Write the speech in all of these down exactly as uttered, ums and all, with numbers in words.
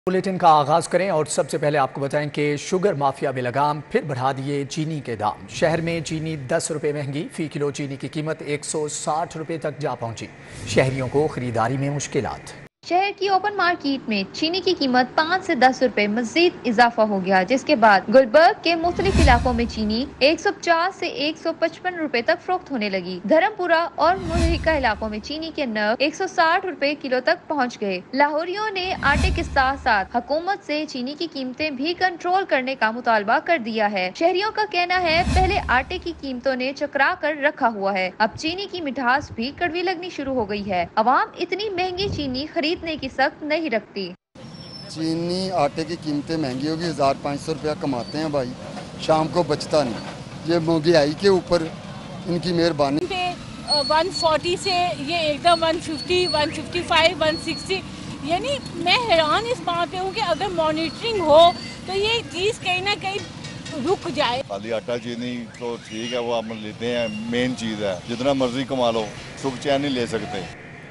Bulletin का आगाज करें और सबसे पहले आपको बताएं कि शुगर माफिया में लगाम, फिर बढ़ा दिए चीनी के दाम। शहर में चीनी दस रुपए महंगी, फी किलो चीनी की कीमत एक सौ साठ रुपए तक जा पहुंची। शहरियों को खरीदारी में मुश्किलात। शहर की ओपन मार्केट में चीनी की कीमत पाँच से दस रुपए मजीद इजाफा हो गया, जिसके बाद गुलबर्ग के मुख्तलिफ इलाकों में चीनी एक सौ पचास से एक सौ पचपन रुपए तक फरोख्त होने लगी। धर्मपुरा और मुल्हिका इलाकों में चीनी के नग एक सौ साठ रुपए किलो तक पहुंच गए। लाहौरियों ने आटे के साथ साथ हुकूमत से चीनी की कीमतें भी कंट्रोल करने का मुतालबा कर दिया है। शहरियों का कहना है, पहले आटे की कीमतों ने चकरा कर रखा हुआ है, अब चीनी की मिठास भी कड़वी लगनी शुरू हो गई है। अवाम इतनी महंगी चीनी खरीदने की सख्त नहीं रखती। चीनी आटे की कीमतें महंगी होगी, हजार पाँच सौ रुपया कमाते हैं भाई, शाम को बचता नहीं। ये महंगाई के ऊपर इनकी मेहरबानी। वन फोर्टी से ये एकदम one fifty, one fifty five, one sixty, यानी मैं हैरान इस बात पे हूँ कि अगर मॉनिटरिंग हो तो ये चीज़ कहीं ना कहीं रुक जाए। खाली आटा चीनी तो ठीक है, वो आप लेते हैं, मेन चीज़ है, जितना मर्जी कमा लो, सुख चैन नहीं ले सकते।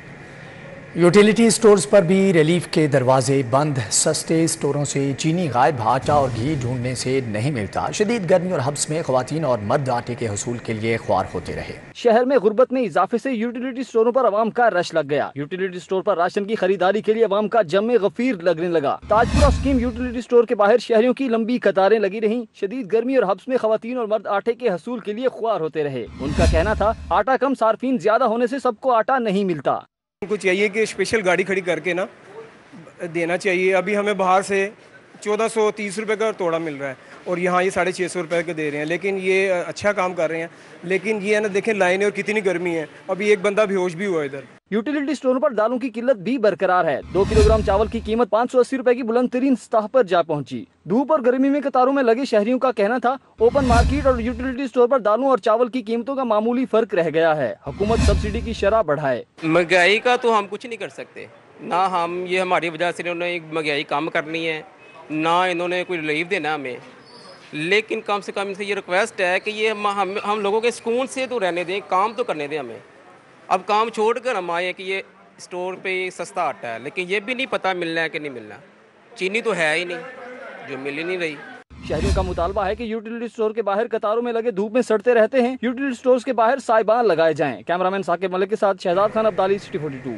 यूटिलिटी स्टोर्स पर भी रिलीफ के दरवाजे बंद। सस्ते स्टोरों से चीनी गायब, आटा और घी ढूंढने से नहीं मिलता। शदीद गर्मी और हब्स में खवातीन और मर्द आटे के हसूल के लिए ख्वार होते रहे। शहर में गुर्बत में इजाफे से यूटिलिटी स्टोरों पर अवाम का रश लग गया। यूटिलिटी स्टोर पर राशन की खरीदारी के लिए अवाम का जमे गफीर लगने लगा। ताजपुरा स्कीम यूटिलिटी स्टोर के बाहर शहरियों की लंबी कतारें लगी रहीं। शदीद गर्मी और हब्स में खवातीन और मर्द आटे के हसूल के लिए ख्वार होते रहे। उनका कहना था, आटा कम, सार्फिन ज्यादा होने से सबको आटा नहीं मिलता। उनको चाहिए कि स्पेशल गाड़ी खड़ी करके ना देना चाहिए। अभी हमें बाहर से चौदह सौ तीस रुपये का तोड़ा मिल रहा है और यहाँ ये साढ़े छः सौ रुपये का दे रहे हैं, लेकिन ये अच्छा काम कर रहे हैं। लेकिन ये है ना, देखें लाइनें और कितनी गर्मी है, अभी एक बंदा बेहोश भी हुआ इधर। यूटिलिटी स्टोरों पर दालों की किल्लत भी बरकरार है। दो किलोग्राम चावल की कीमत पाँच सौ अस्सी रुपए की बुलंद तरीन सतह पर जा पहुंची। धूप और गर्मी में कतारों में लगे शहरियों का कहना था, ओपन मार्केट और यूटिलिटी स्टोर पर दालों और चावल की कीमतों का मामूली फर्क रह गया है। हुकूमत सब्सिडी की शरह बढ़ाए। महंगाई का तो हम कुछ नहीं कर सकते ना, हम ये हमारी वजह से इन्होंने महंगाई कम करनी है ना इन्होंने कोई रिलीफ देना हमें। लेकिन कम से कम इनसे ये रिक्वेस्ट है कि ये हम, हम हम लोगों के सुकून से तो रहने दें, काम तो करने दें हमें। अब काम छोड़ कर हम आए कि ये स्टोर पे सस्ता आटा है, लेकिन ये भी नहीं पता मिलना है कि नहीं मिलना। चीनी तो है ही नहीं, जो मिल ही नहीं रही। शहरियों का मुतालबा है कि यूटिलिटी स्टोर के बाहर कतारों में लगे धूप में सड़ते रहते हैं। यूटिलिटी स्टोर्स के बाहर साइबान लगाए जाएं। कैमरामैन साकिब मलिक के साथ Shahzad Khan Abdali, City forty two.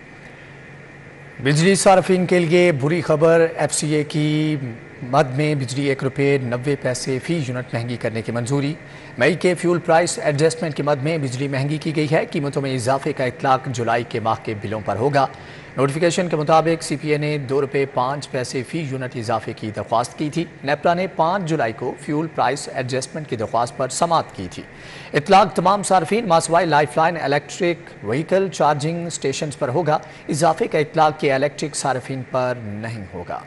बिजली सार्फिन के लिए बुरी खबर। एफ सी ए की मद में बिजली एक रुपये नब्बे पैसे फी यूनिट महंगी करने की मंजूरी। मई के फ्यूल प्राइस एडजस्टमेंट की मद में बिजली महंगी की गई है। कीमतों में इजाफे का इतलाक जुलाई के माह के बिलों पर होगा। नोटिफिकेशन के मुताबिक सी पी ए ने दो रुपये पाँच पैसे फी यूनिट इजाफे की दरख्वास्त की थी। नेपरा ने पाँच जुलाई को फ्यूल प्राइस एडजस्टमेंट की दरख्वास्त पर समाअत की थी। इतलाक तमाम सार्फिन मासवाई life line electric vehicle charging station पर होगा। इजाफे का इतलाक के इलेक्ट्रिक सार्फिन पर नहीं होगा।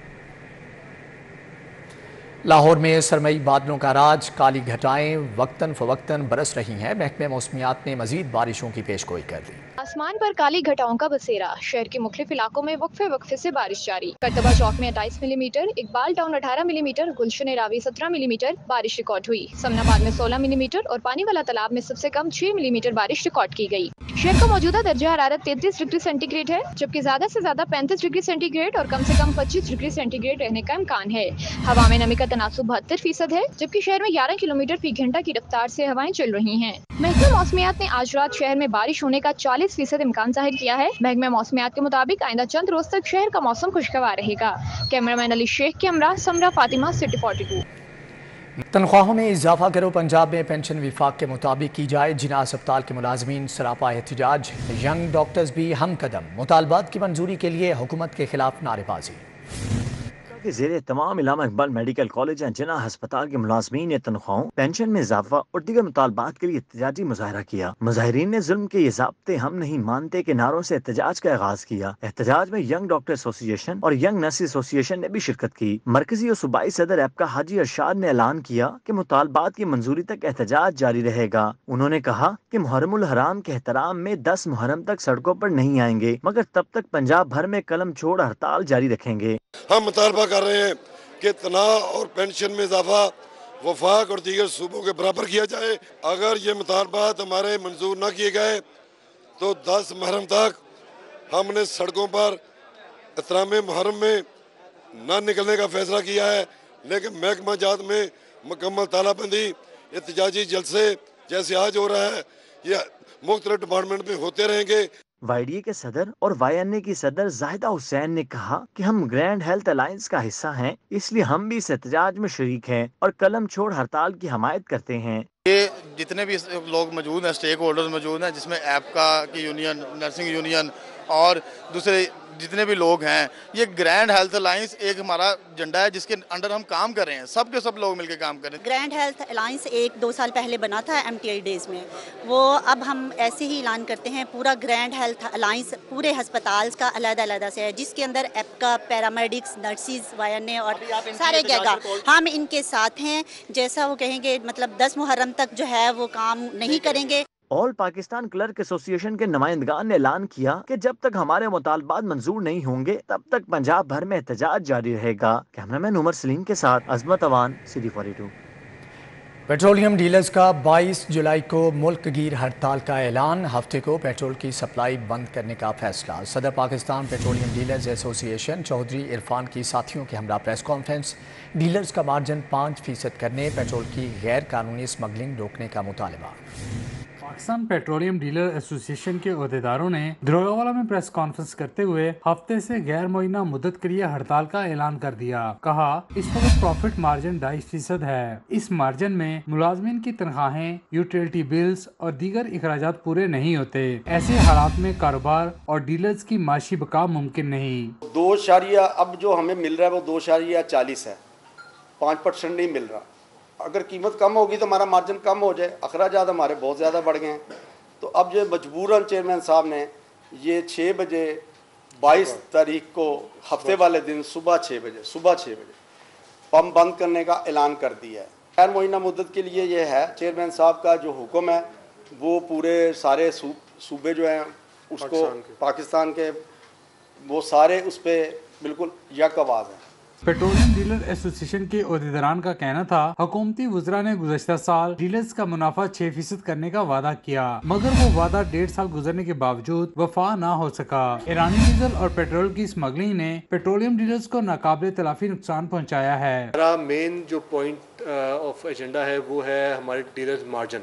लाहौर में सरमई बादलों का राज, काली घटाएं वक्तन फवक्तन बरस रही हैं। महकमे मौसमियात ने मजीद बारिशों की पेशगोई कर दी। आसमान पर काली घटाओं का बसेरा। शहर के मुख्तलिफ इलाकों में वक्फे वक्फे से बारिश जारी। करतबा चौक में अट्ठाईस मिलीमीटर, इकबाल टाउन अठारह मिलीमीटर, गुलशन रावी सत्रह मिलीमीटर बारिश रिकॉर्ड हुई। समनाबाद में सोलह मिलीमीटर और पानी वाला तालाब में सबसे कम छह मिलीमीटर बारिश रिकॉर्ड की गई। शहर का मौजूदा दर्जा हरारत तैंतीस डिग्री सेंटीग्रेड है, जबकि ज्यादा से ज्यादा पैंतीस डिग्री सेंटीग्रेड और कम से कम पच्चीस डिग्री सेंटीग्रेड रहने का इम्कान है। हवा में नमी का तनासुब बहत्तर फीसद है, जबकि शहर में ग्यारह किलोमीटर फी घंटा की रफ्तार से हवाएं चल रही हैं। महकमा मौसमियात ने आज रात शहर में बारिश होने का चालीस फीसद इम्कान जाहिर किया है। महकमा मौसमियात के मुताबिक आइंदा चंद रोज तक शहर का मौसम खुशगवार रहेगा। कैमरामैन अली शेख के हमरा Samra Fatima, City forty two. तनख्वाहों में इजाफा करो, पंजाब में पेंशन विफाक के मुताबिक की जाए। जिना अस्पताल के मुलाजमीन सरापा एहतजाज, यंग डॉक्टर्स भी हम कदम। मुतालबात की मंजूरी के लिए हुकूमत के खिलाफ नारेबाजी। के ज़ेरे तमाम Allama Iqbal medical college and Jinnah अस्पताल के मुलाजमीन ने तनख्वाहों, पेंशन में इजाफा और दीगर मुतालबात के लिए एहतजाजी मुजाहरा किया। मुजाहिरीन ने जुल्म के ये ज़ाब्ते हम नहीं मानते के नारों से एहतजाज का आगाज किया। एहतजाज में यंग डॉक्टर एसोसिएशन और यंग नर्स एसोसिएशन ने भी शिरकत की। मरकजी और सूबाई सदर एपका हाजी अरशाद ने ऐलान किया कि मुतालबात की मंजूरी तक एहतजाज जारी रहेगा। उन्होंने कहा कि मुहर्रमुल हराम के एहतराम में दस मुहर्रम तक सड़कों पर नहीं आएंगे, मगर तब तक पंजाब भर में कलम छोड़ हड़ताल जारी रखेंगे। हम मुतालबा कर रहे हैं कि तनाव और पेंशन में इजाफा वफाक और दीगर सूबों के बराबर किया जाए। अगर ये मुतालबात हमारे मंजूर न किए गए तो दस मुहर्रम तक हमने सड़कों पर एहतराम मुहर्रम में न निकलने का फैसला किया है, लेकिन महकमा जात में मुकम्मल तालाबंदी, एहतजाजी जलसे जैसे आज हो रहा है, ये मुख्तलिफ डिपार्टमेंट में होते रहेंगे। वाई डी ए के सदर और वाई एन ए की सदर जाहिदा हुसैन ने कहा कि हम ग्रैंड हेल्थ अलायंस का हिस्सा हैं, इसलिए हम भी इस एहतजाज में शरीक हैं और कलम छोड़ हड़ताल की हमायत करते हैं। ये जितने भी लोग मौजूद हैं, स्टेक होल्डर्स मौजूद हैं, जिसमें एपका की यूनियन, नर्सिंग यूनियन और दूसरे जितने भी लोग हैं, ये ग्रैंड हेल्थ अलायंस एक हमारा झंडा है जिसके अंडर हम काम कर रहे हैं, सब के सब लोग मिलकर काम कर रहे हैं। ग्रैंड हेल्थ अलायंस एक दो साल पहले बना था एम टी आई डेज में, वो अब हम ऐसे ही ऐलान करते हैं पूरा ग्रैंड हेल्थ अलायंस पूरे हस्पताल का अलग अलग से है, जिसके अंदर APCA, paramedics, nurses, Y N A और सारे जगह हम इनके साथ हैं। जैसा वो कहेंगे, मतलब दस मुहर्रम तक जो है वो काम नहीं करेंगे। ऑल पाकिस्तान क्लर्क एसोसिएशन के नुमाइंदगान ने ऐलान किया कि जब तक हमारे मुतालबात मंजूर नहीं होंगे तब तक पंजाब भर में एहतजाज जारी रहेगा। कैमरामैन उमर सलीम के साथ Azmat Awan, City forty two. Petroleum dealers का बाईस जुलाई को मुल्क गिर हड़ताल का ऐलान, हफ्ते को पेट्रोल की सप्लाई बंद करने का फैसला। सदर Pakistan petroleum dealers association Chaudhry Irfan की साथियों के हमरा प्रेस कॉन्फ्रेंस। डीलर्स का मार्जिन पाँच फीसद करने, पेट्रोल की गैर कानूनी स्मगलिंग रोकने का मुतालबा। पाकिस्तान पेट्रोलियम डीलर एसोसिएशन के अहदेदारों ने धरोवाला में प्रेस कॉन्फ्रेंस करते हुए हफ्ते से गैर मुअय्यना मुद्दत के लिए हड़ताल का ऐलान कर दिया। कहा, इस वक्त प्रॉफिट मार्जिन ढाई फीसद है। इस मार्जिन में मुलाजमीन की तनख्वाहें, यूटिलिटी बिल्स और दीगर इखराजात पूरे नहीं होते। ऐसे हालात में कारोबार और डीलर्स की माशी बका मुमकिन नहीं। दो शारिया अब जो हमें मिल रहा है वो दो शारिया चालीस है, पाँच परसेंट नहीं मिल रहा। अगर कीमत कम होगी तो हमारा मार्जिन कम हो जाए, अखराजात हमारे बहुत ज़्यादा बढ़ गए हैं। तो अब जो मजबूरन चेयरमैन साहब ने ये छः बजे बाईस तारीख को हफ्ते वाले दिन सुबह छः बजे सुबह छः बजे पंप बंद करने का ऐलान कर दिया है। गैर मुअय्यना मुद्दत के लिए ये है, चेयरमैन साहब का जो हुक्म है वो पूरे सारे सूबे जो हैं उसको पाकिस्तान के वो सारे उस पर बिल्कुल यक आवाज़ है। पेट्रोलियम डीलर एसोसिएशन के अहदेदारान का कहना था, हुकूमती वज़रा ने गुज़श्ता साल डीलर्स का मुनाफा छह फीसद करने का वादा किया, मगर वो वादा डेढ़ साल गुजरने के बावजूद वफा न हो सका। ईरानी डीजल और पेट्रोल की स्मगलिंग ने पेट्रोलियम डीलर्स को नाकाबिले तलाफी नुकसान पहुँचाया है। हमारा मेन जो पॉइंट ऑफ एजेंडा है वो है हमारे डीलर्स मार्जिन।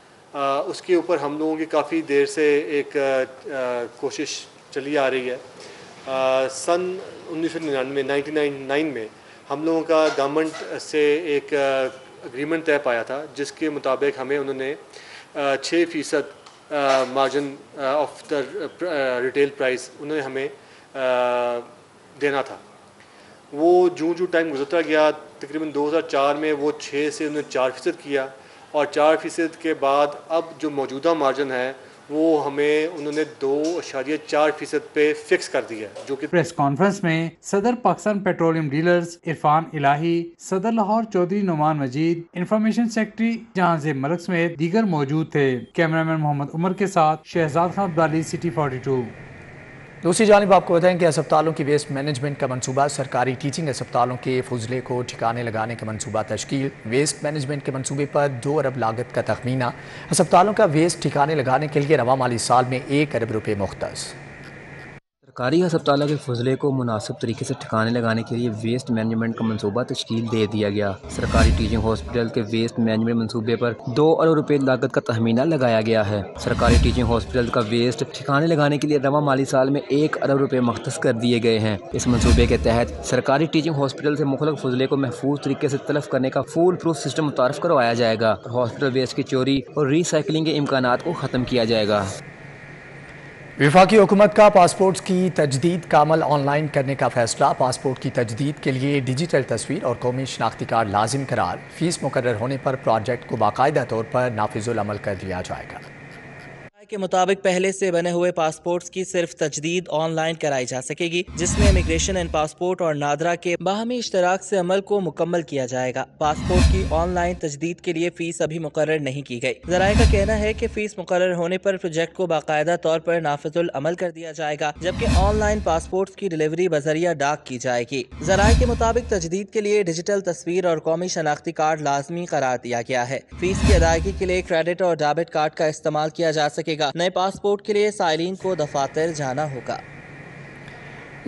उसके ऊपर हम लोगों की काफ़ी देर से एक आ, कोशिश चली आ रही है। आ, सन उन्नीस सौ निन्यानवे नाइन्टी नाइन में हम लोगों का गवर्नमेंट से एक एग्रीमेंट तय पाया था, जिसके मुताबिक हमें उन्होंने छः फ़ीसद margin of the retail price उन्होंने हमें आ, देना था। वो जूँ जूँ टाइम गुजरता गया, तकरीबन दो हज़ार चार में वो छः से उन्होंने चार फ़ीसद किया और चार फ़ीसद के बाद अब जो मौजूदा मार्जिन है वो हमें उन्होंने दो अशारिया चार फीसद पे फिक्स कर दिया, जो कि प्रेस कॉन्फ्रेंस में सदर पाकिस्तान पेट्रोलियम डीलर्स इरफान इलाही, सदर लाहौर चौधरी नुमान मजीद, इंफॉर्मेशन सेक्रेटरी जहांज़ेब मलिक समेत दीगर मौजूद थे। कैमरामैन मोहम्मद उमर के साथ Shahzad Khan Abdali, City forty two. दूसरी जानिब आपको बताएं कि अस्पतालों की वेस्ट मैनेजमेंट का मंसूबा, सरकारी टीचिंग अस्पतालों के फुजले को ठिकाने लगाने का मंसूबा तश्कील। वेस्ट मैनेजमेंट के मंसूबे पर दो अरब लागत का तखमीना। अस्पतालों का वेस्ट ठिकाने लगाने के लिए रवा माली साल में एक अरब रुपये मुख्तस। सरकारी अस्पतालों के फजले को मुनासिब तरीके से ठिकाने लगाने के लिए वेस्ट मैनेजमेंट का मंसूबा तश्कील दे दिया गया। सरकारी टीचिंग हॉस्पिटल के वेस्ट मैनेजमेंट मंसूबे पर दो अरब रुपये लागत का तखमीना लगाया गया है। सरकारी टीचिंग हॉस्पिटल का वेस्ट ठिकाने लगाने के लिए रवा माली साल में एक अरब रुपये मख्तस कर दिए गए हैं। इस मंसूबे के तहत सरकारी टीचिंग हॉस्पिटल से मुख्तलिफ फजले को महफूज तरीके से तलफ करने का फुल प्रूफ सिस्टम मुतारफ करवाया जाएगा और हॉस्पिटल वेस्ट की चोरी और रिसाइकलिंग के इम्कानात को ख़त्म किया जाएगा। वफाकी हुकूमत का पासपोर्ट की तजदीद का अमल ऑनलाइन करने का फैसला। पासपोर्ट की तजदीद के लिए डिजिटल तस्वीर और कौमी शनाख्ती कार्ड लाजिम करार। फीस मुकर्रर होने पर प्रोजेक्ट को बाकायदा तौर पर नाफिजुल अमल कर दिया जाएगा। के मुताबिक पहले से बने हुए पासपोर्ट्स की सिर्फ तजदीद ऑनलाइन कराई जा सकेगी, जिसमें इमिग्रेशन एंड पासपोर्ट और नादरा के बाहमी इश्तराक से अमल को मुकम्मल किया जाएगा। पासपोर्ट की ऑनलाइन तजदीद के लिए फीस अभी मुकर्रर नहीं की गई। ज़राए का कहना है कि फीस मुकर्रर होने पर प्रोजेक्ट को बाकायदा तौर पर नाफिजुल अमल कर दिया जाएगा, जबकि ऑनलाइन पासपोर्ट की डिलीवरी बजरिया डाक की जाएगी। ज़राए के मुताबिक तजदीद के लिए डिजिटल तस्वीर और कौमी शनाख्ती कार्ड लाजमी करार दिया गया है। फीस की अदायगी के लिए क्रेडिट और डेबिट कार्ड का इस्तेमाल किया जा सकेगा। नए पासपोर्ट के लिए साइलिन को दफातर जाना होगा।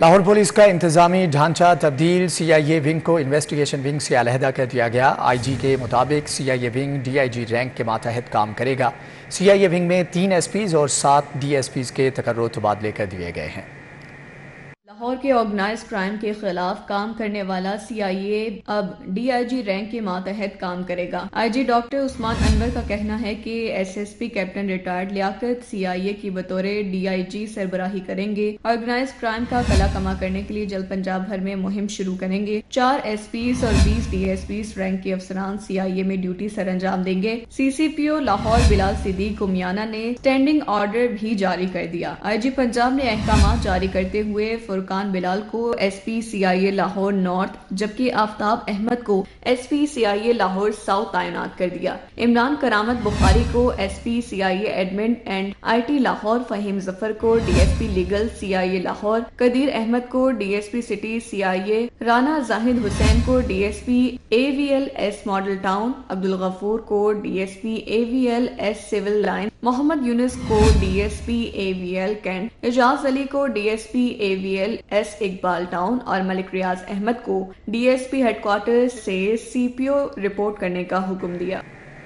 लाहौर पुलिस का इंतजामी ढांचा तब्दील, सी आई ए विंग को इन्वेस्टिगेशन विंग से अलहदा कर दिया गया। आई जी के मुताबिक C I A wing D I G rank के मातहत काम करेगा। सी आई ए विंग में तीन एस पीज और सात डी एस पीज के तकर्रो तबादले कर दिए गए हैं। लाहौर के ऑर्गेनाइज्ड क्राइम के खिलाफ काम करने वाला सी आई ए अब डी आई जी रैंक के मातहत काम करेगा। I G doctor Usman Anwar का कहना है कि S S P captain retired Liaquat C I A की बतौर डी आई जी सरबराही करेंगे। ऑर्गेनाइज्ड क्राइम का कला कमा करने के लिए जल्द पंजाब भर में मुहिम शुरू करेंगे। चार एस पीज और बीस डी एस पीज रैंक के अफसरान सी आई ए में ड्यूटी सर अंजाम देंगे। C C P O Lahore Bilal Siddique Umiana ने स्टैंडिंग ऑर्डर भी जारी कर दिया। आई जी पंजाब ने अहकाम जारी करते हुए फुरकान बिलाल को S P C I A Lahore north जबकि आफ्ताब अहमद को S P C I A Lahore south तैनात कर दिया। इमरान करामत बुखारी को S P C I A admin and I T Lahore, Faheem Zafar को D S P legal C I A Lahore, Qadeer Ahmed को D S P city C I A, Rana Zahid Hussain को D S P A V L S model town, Abdul Ghafoor को D S P A V L S civil line, Muhammad Younus को D S P A V L cantt, Ejaz Ali को D S P A V L S Iqbal town और मलिक रियाज अहमद को D S P headquarter से सी P ओ report करने का हुक्म दिया।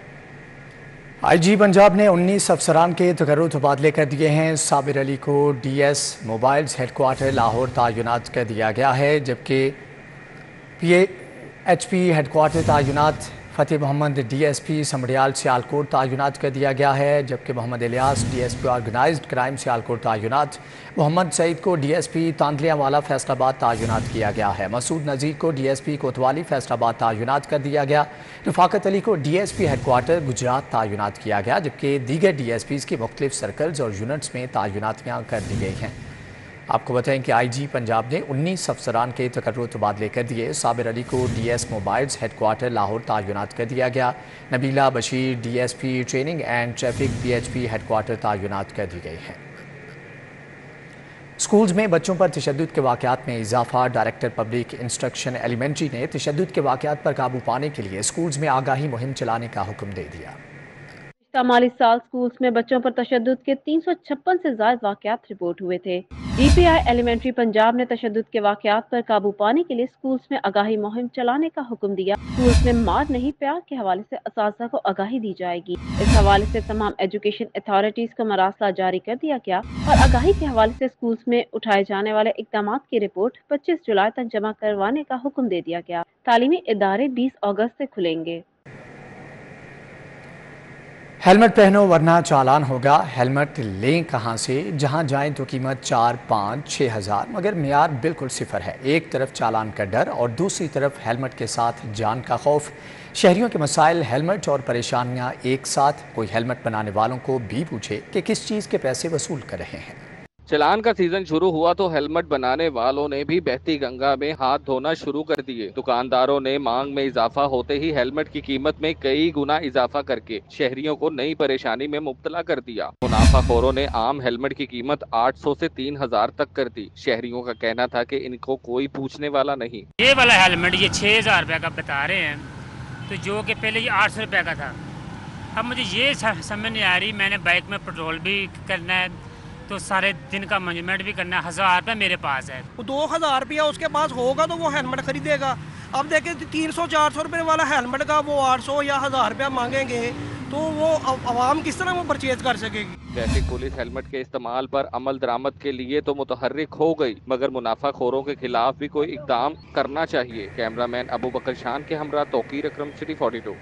आई जी पंजाब ने उन्नीस अफसरान के तकर्रो तबादले कर दिए हैं। साबिर अली को D S mobiles headquarter Lahore तयनात कर दिया गया है, जबकि पी एच पी हेडक्वार्टर तयनात Fateh Muhammad D S P Sambrial Sialkot तयनात कर दिया गया है, जबकि Muhammad Ilyas D S P organized crime Sialkot तयनात, मोहम्मद सईद को D S P Tandlianwala Faisalabad तयनात किया गया है। मसूद नज़ीर को डी एस पी कोतवाली फैसलाबाद तयनात कर दिया गया। रफाकत अली को D S P headquarter Gujrat तयनात किया गया, जबकि दीगर डी एस पीज़ की मुख्तलिफ सर्कल्स और यूनिट्स में तयनातियाँ कर दी गई हैं। आपको बताएं कि आई जी पंजाब ने उन्नीस अफसरान के तकर्रो तबादले कर दिए। साबिर अली को D S mobiles headquarter Lahore तयनात कर दिया गया। Nabila Bashir D S P training and traffic P H P headquarter तयनात कर दी गई है। स्कूल्स में बच्चों पर तशद्दुद के वाक़यात में इजाफा, डायरेक्टर पब्लिक इंस्ट्रक्शन एलिमेंट्री ने तशद्दुद के वाक़यात पर काबू पाने के लिए स्कूल्स में आगाही मुहिम चलाने का हुक्म दे दिया। माली साल स्कूल्स में बच्चों पर तशद्दुद के तीन सौ छप्पन से ज्यादा वाक़यात रिपोर्ट हुए थे। D P I elementary Punjab ने तशद्दुद के वाक़यात पर काबू पाने के लिए स्कूल्स में आगाही मुहिम चलाने का हुक्म दिया। स्कूल्स में मार नहीं प्यार के हवाले से असातिज़ा को आगाही दी जाएगी। इस हवाले से तमाम एजुकेशन अथॉरिटीज को मरासला जारी कर दिया गया और आगाही के हवाले से स्कूल्स में उठाए जाने वाले इक़दामात की रिपोर्ट पच्चीस जुलाई तक जमा करवाने का हुक्म दे दिया गया। तालीमी इदारे बीस अगस्त से खुलेंगे। हेलमेट पहनो वरना चालान होगा। हेलमेट लें कहाँ से? जहाँ जाएं तो कीमत चार पाँच छः हज़ार, मगर मियार बिल्कुल सिफर है। एक तरफ चालान का डर और दूसरी तरफ हेलमेट के साथ जान का खौफ। शहरियों के मसाइल, हेलमेट और परेशानियाँ एक साथ। कोई हेलमेट बनाने वालों को भी पूछे कि किस चीज़ के पैसे वसूल कर रहे हैं। चलान का सीजन शुरू हुआ तो हेलमेट बनाने वालों ने भी बहती गंगा में हाथ धोना शुरू कर दिए। दुकानदारों ने मांग में इजाफा होते ही हेलमेट की कीमत में कई गुना इजाफा करके शहरियों को नई परेशानी में मुब्तला कर दिया। मुनाफाखोरों ने आम हेलमेट की कीमत आठ सौ से तीन हजार तक कर दी। शहरियों का कहना था कि इनको कोई पूछने वाला नहीं। ये वाला हेलमेट ये छह हजार रुपए का बता रहे हैं, तो जो कि पहले ये आठ सौ रुपए का था। अब मुझे ये समझ नहीं आ रही, मैंने बाइक में पेट्रोल भी करना है तो सारे दिन का मैनेजमेंट भी करना है। हज़ार रुपये मेरे पास है, दो हज़ार रुपया उसके पास होगा तो वो हेलमेट खरीदेगा। अब देखें तीन सौ चार सौ रुपये वाला हेलमेट का वो आठ सौ या हज़ार रुपया मांगेंगे तो वो आवाम किस तरह वो परचेज कर सकेगी। ट्रैफिक पुलिस हेलमेट के इस्तेमाल पर अमल दरामद के लिए तो मुतहर्रिक हो गई, मगर मुनाफाखोरों के खिलाफ भी कोई इकदाम करना चाहिए। कैमरामैन अबू बकर शान के हमरा Tauqeer Akram, City forty two.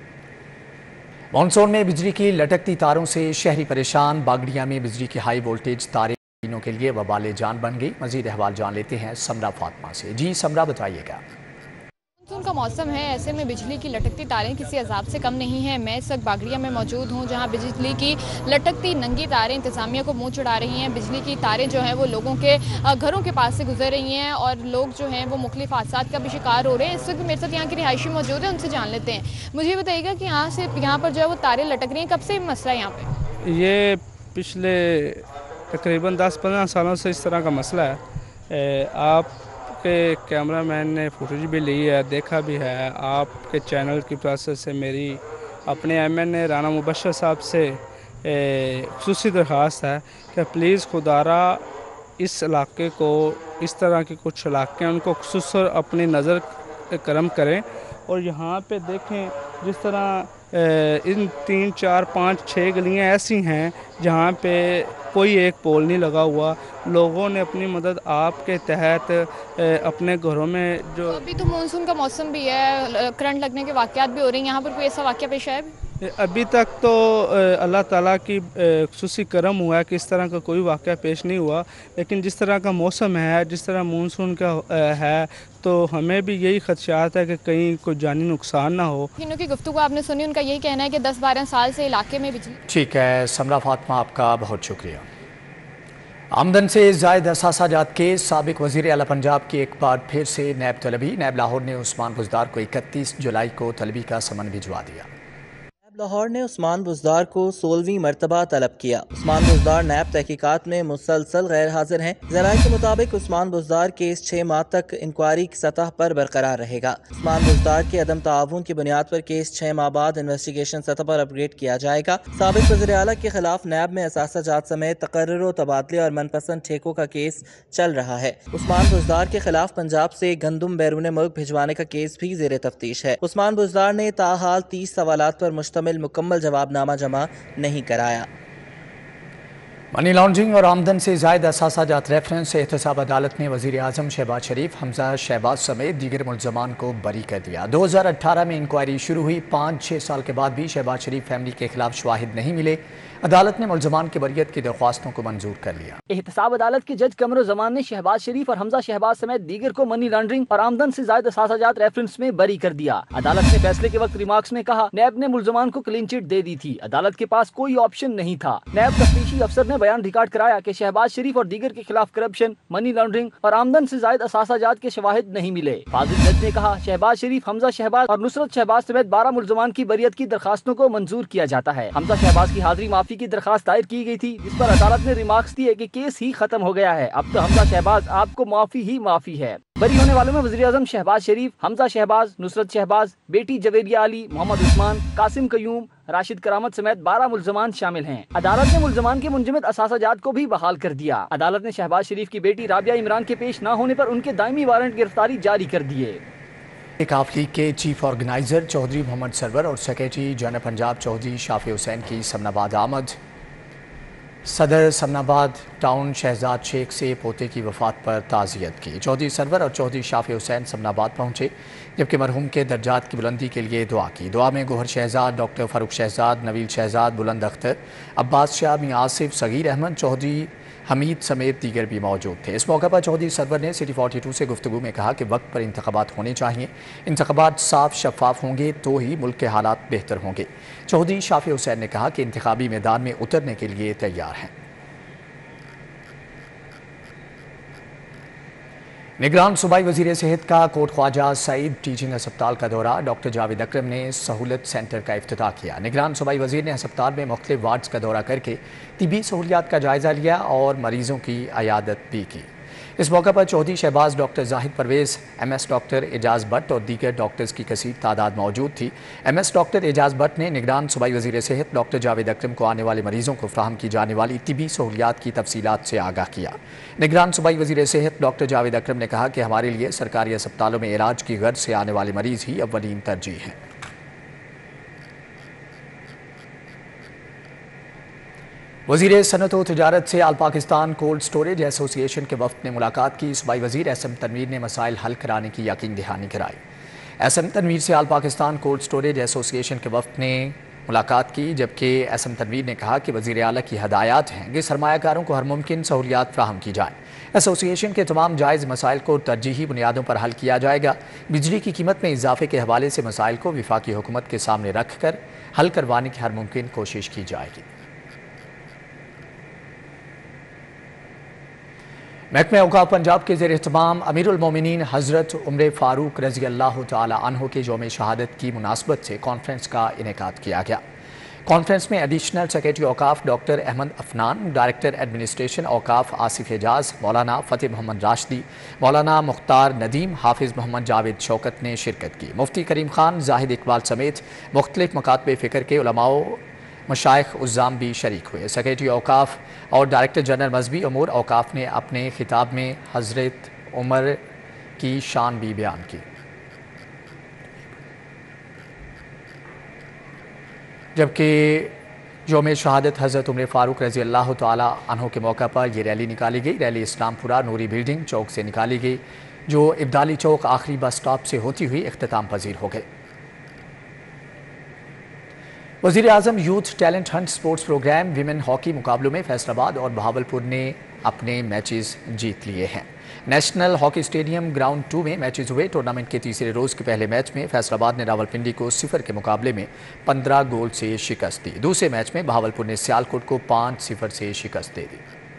Monsoon में बिजली की लटकती तारों से शहरी परेशान। बागड़िया में बिजली की हाई वोल्टेज तारें के लिए वबाले जान बन गई। मजीद अहवाल जान लेते हैं समरा फातिमा से। जी समरा, बताइएगा। मानसून का मौसम है, ऐसे में बिजली की लटकती तारें किसी अजाब से कम नहीं है। मैं इस वक्त बागड़िया में मौजूद हूँ, जहाँ बिजली की लटकती नंगी तारें इंतजामिया को मुंह चढ़ा रही हैं। बिजली की तारें जो हैं वो लोगों के घरों के पास से गुजर रही हैं और लोग जो हैं वो मुख्तलिफ हादसात का भी शिकार हो रहे हैं। इस वक्त मेरे साथ यहाँ की रिहायशी मौजूद है, उनसे जान लेते हैं। मुझे बताइएगा कि यहाँ से यहाँ पर जो है वो तारें लटक रही हैं, कब से मसला है यहाँ पर? ये पिछले तकरीबन दस पंद्रह सालों से इस तरह का मसला है। आपके कैमरामैन ने फुटेज भी ली है, देखा भी है। आपके चैनल की प्रोसेस से मेरी अपने M N A Rana Mubashir साहब से खुसूसी दरख्वास्त है कि प्लीज़ खुदारा इस इलाके को इस तरह के कुछ इलाके हैं उनको खुसूस अपनी नज़र करम करें। और यहाँ पे देखें जिस तरह इन तीन चार पाँच छः गलियाँ ऐसी हैं जहाँ पे कोई एक पोल नहीं लगा हुआ। लोगों ने अपनी मदद आपके तहत अपने घरों में जो तो अभी तो मानसून का मौसम भी है, करंट लगने के वाक़यात भी हो रहे हैं, यहाँ पर कोई ऐसा वाक़या पेश आया है? अभी तक तो अल्लाह ताला की खुसूसी करम हुआ है कि इस तरह का कोई वाक़या पेश नहीं हुआ, लेकिन जिस तरह का मौसम है, जिस तरह मानसून का है, तो हमें भी यही खदशात है कि कहीं कोई जानी नुकसान ना हो। इन्हों की गुफ्तगू आपने सुनी, उनका यही कहना है कि दस बारह साल से इलाके में बिजली। ठीक है समरा फातिमा, आपका बहुत शुक्रिया। आमदन से जायद असासाजात के साबिक वज़ीर आला पंजाब की एक बार फिर से नैब तलबी। नैब लाहौर ने उस्मान बुज़दार को इकतीस जुलाई को तलबी का समन भिजवा दिया। लाहौर ने उस्मान बुज़दार को सोलहवीं मरतबा तलब किया। उस्मान बुज़दार नैब तहकीकात में मुसलसल गैर हाजिर हैं। ज़राए के मुताबिक उस्मान बुज़दार केस छः माह तक इंक्वायरी की सतह पर बरकरार रहेगा। उस्मान बुज़दार के अदम ताउन की बुनियाद पर केस छः माह बाद इन्वेस्टिगेशन सतह पर अपग्रेड किया जाएगा। साबिक वज़ीर आला के खिलाफ नैब में असासाजात समेत तकर्रुर तबादले और मनपसंद ठेकों का केस चल रहा है। उस्मान बुज़दार के खिलाफ पंजाब से गंदुम बैरून मुल्क भिजवाने का केस भी ज़ेर तफ्तीश है। उस्मान बुज़दार ने ताहाल तीस सवालात पर मुश्तमिल मुकम्मल जवाबनामा जमा नहीं कराया। मनी लॉन्ड्रिंग और आमदन से जायद असासाजात रेफरेंस एहतसाब अदालत ने वज़ीर आज़म शहबाज शरीफ, हमजा शहबाज समेत दीगर मुल्ज़मान को बरी कर दिया। दो हज़ार अठारह में इंक्वायरी शुरू हुई, पाँच छः साल के बाद भी शहबाज शरीफ फैमिली के खिलाफ शवाहिद नहीं मिले। अदालत ने मुल्ज़मान की बरियत की दरख्वास्तों को मंजूर कर लिया। एहतसाब अदालत के जज कमरुज़्ज़मान ने शहबाज शरीफ और हमजा शहबाज समेत दीगर को मनी लॉन्ड्रिंग और आमदन से जायद असासाजात रेफरेंस में बरी कर दिया। अदालत ने फैसले के वक्त रिमार्क्स में कहा, नैब ने मुल्ज़मान को क्लीन चिट दे दी थी, अदालत के पास कोई ऑप्शन नहीं था। नैब तफ्तीशी अफसर ने बयान रिकॉर्ड कराया कि शहबाज शरीफ और दीगर के खिलाफ करप्शन, मनी लॉन्ड्रिंग और आमदन से जायद असासाजात के शवाहिद नहीं मिले। फाजिल जज ने कहा, शहबाज शरीफ, हमजा शहबाज और नुसरत शहबाज समेत बारह मुल्ज़मान की बरियत की दरखास्तों को मंजूर किया जाता है। हमजा शहबाज की हाजिरी माफी की दरखास्त दायर की गई थी, जिस पर अदालत ने रिमार्क्स दिए कि केस ही खत्म हो गया है, अब तो हमजा शहबाज आपको माफी ही माफी है। बरी होने वालों में वज़ीर आज़म शहबाज शरीफ, हमजा शहबाज, नुसरत शहबाज, बेटी जवेरिया अली, मोहम्मद उस्मान, कासिम कयूम, राशिद करामत समेत बारह मुल्ज़मान शामिल हैं। अदालत ने मुल्ज़मान के मुंजमद असासाजात को भी बहाल कर दिया। अदालत ने शहबाज शरीफ की बेटी राबिया इमरान के पेश न होने पर उनके दायमी वारंट गिरफ्तारी जारी कर दिए। काफ लीग के चीफ ऑर्गेनाइजर चौधरी मोहम्मद सरवर और सेक्रेटरी जनरल पंजाब चौधरी शाफी हुसैन की समनाबाद आमद। सदर समनाबाद टाउन शहजाद शेख से पोते की वफात पर ताज़ियत की। चौधरी सरवर और चौधरी शाफी हुसैन समनाबाद पहुँचे, जबकि मरहूम के दर्जात की बुलंदी के लिए दुआ की। दुआ में गोहर शहजाद, डॉक्टर फ़ारूक शहजाद, नवील शहजाद, बुलंद अख्तर, अब्बास शाह, मियां आसिफ, सगीर अहमद, चौधरी हमीद समेत दीगर भी मौजूद थे। इस मौके पर चौधरी सरवर ने सिटी फोर्टी टू से गुफ्तगू में कहा कि वक्त पर इंतखाबात होने चाहिए, इंतखाबात साफ शफाफ होंगे तो ही मुल्क के हालात बेहतर होंगे। चौधरी शाफी हुसैन ने कहा कि इंतखाबी मैदान में उतरने के लिए तैयार हैं। निगरान सूबाई वज़ीर सेहत का कोट ख्वाजा सईद टीचिंग अस्पताल का दौरा। डॉक्टर जावेद अकरम ने सहूलत सेंटर का इफ्तिताह किया। निगरान सूबाई वज़ीर ने अस्पताल में मुख्तलिफ वार्ड्स का दौरा करके तिबी सहूलियात का जायज़ा लिया और मरीज़ों की अयादत भी की। इस मौके पर Chaudhry Shahbaz, doctor Zahid Pervez, M S doctor Ejaz Bhatti और दीगर डॉक्टर्स की कसीर तादाद मौजूद थी। M S doctor Ejaz Bhatti ने निगरान सूबाई वज़ीर सेहत डॉक्टर जावेद अकरम को आने वाले मरीज़ों को फ्राहम की जाने वाली तिबी सहूलियात की तफसीलात से आगाह किया। निगरान सूबाई वज़ीर सेहत डॉक्टर जावेद अकरम ने कहा कि हमारे लिए सरकारी अस्पतालों में इलाज की गर्ज से आने वाले मरीज़ ही अव्वलीन तरजीह हैं। वज़ीर सनत व तिजारत से all Pakistan cold storage association के वफ़द ने मुलाकात की। सूबाई वज़ीर एस एम तनवीर ने मसाइल हल कराने की यकीन दहानी कराई। एस एम तनवीर से all Pakistan cold storage association के वफ़द ने मुलाकात की, जबकि एस एम तनवीर ने कहा कि वज़ीर आला की हदायत हैं कि सरमायाकारों को हर मुमकिन सहूलियात फ्राहम की जाए। एसोसिएशन के तमाम जायज़ मसाइल को तरजीही बुनियादों पर हल किया जाएगा। बिजली की कीमत में इजाफे के हवाले से मसाइल को वफाकी हुकूमत के सामने रख कर हल करवाने की हर मुमकिन कोशिश की जाएगी। महकमे औकाफ पंजाब के ज़ेर एहतमाम अमीरुल मोमिनीन हज़रत उमर फ़ारूक रज़ी अल्लाह तआला अन्हु के यौम शहादत की मुनासबत से कॉन्फ्रेंस का इनेकाद किया गया। कॉन्फ्रेंस में एडिशनल सेक्रेटरी औकाफ doctor Ahmed Afnan, director administration औकाफ आसिफ एजाज, मौलाना फ़तेह मोहम्मद राशिदी, मौलाना मुख्तार नदीम, हाफिज़ मोहम्मद जावेद शौकत ने शिरकत की। मुफ्ती करीम खान, जाहिद इकबाल समेत मुख्तलिफ मकातबे फ़िक्र के उलमाओं मशाइख उज़्ज़ाम भी शरीक हुए। सेक्रेटरी औकाफ और डायरेक्टर जनरल मजहबी अमूर औकाफ ने अपने खिताब में हज़रत उमर की शान भी बयान की। जबकि यौम शहादत हज़रत उमर फ़ारूक रज़ी अल्लाह तआला अन्हु के मौका पर यह रैली निकाली गई। रैली इस्लामपुरा नूरी बिल्डिंग चौक से निकाली गई, जो इब्दाली चौक आखिरी बस स्टॉप से होती हुई इख्तिताम पजीर हो गई। वज़ीर आज़म youth talent hunt sports programme women hockey मुकाबलों में फैसलाबाद और बहावलपुर ने अपने मैचेस जीत लिए हैं। National hockey stadium ground two में मैचेस हुए। टूर्नामेंट के तीसरे रोज़ के पहले मैच में फैसलाबाद ने रावलपिंडी को सिफर के मुकाबले में पंद्रह गोल से शिकस्त दी। दूसरे मैच में बहावलपुर ने सियालकोट को पाँच सिफर से शिकस्त दे दी।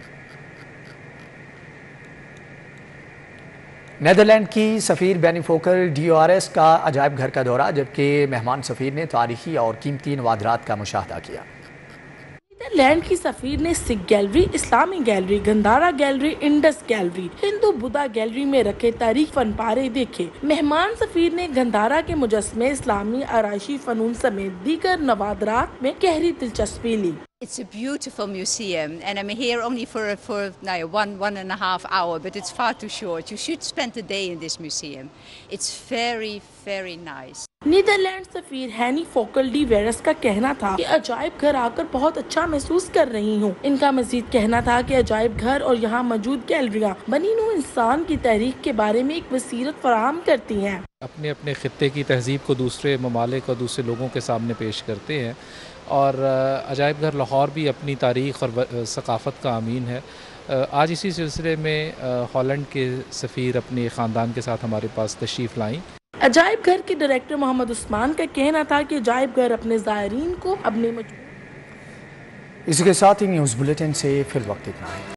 नेदरलैंड की सफ़ीर Benny Fokker D O R S का अजायब घर का दौरा, जबकि मेहमान सफ़ीर ने तारीखी और कीमती नवादरात का मुशाहदा किया। नीदरलैंड की सफीर ने सिख गैलरी, इस्लामी gallery, Gandhara gallery, Indus gallery, Hindu Buddha gallery में रखे तारीख फन पारे देखे। मेहमान सफीर ने गंधारा के मुजस्मे, इस्लामी आराइशी फनून समेत दीगर नवादरात में गहरी दिलचस्पी ली। It's a beautiful museum, and I'm here only for for no, one one and a half hour, but it's far too short. You should spend a day in this museum. It's very very nice. Netherland सफीर Henny Fokal D virus का कहना था कि अजायब घर आकर बहुत अच्छा महसूस कर रही हूँ। इनका मजीद कहना था कि अजायब घर और यहाँ मौजूद गैलरियाँ बनी नूं इंसान की तारीख के बारे में एक बसीरत फराहम करती हैं। अपने अपने खित्ते की तहजीब को दूसरे ममालिक और दूसरे लोगों के सामने पेश करते हैं, और अजायब घर लाहौर भी अपनी तारीख़ और सकाफ़त का अमीन है। आज इसी सिलसिले में हॉलैंड के सफ़ीर अपने ख़ानदान के साथ हमारे पास तशरीफ़ लाईं। अजायब घर के डायरेक्टर मोहम्मद उस्मान का कहना था कि अजायब घर अपने ज़ायरीन को अपने इसी के साथ ही न्यूज़ बुलेटिन से फिर वक्त इतना है।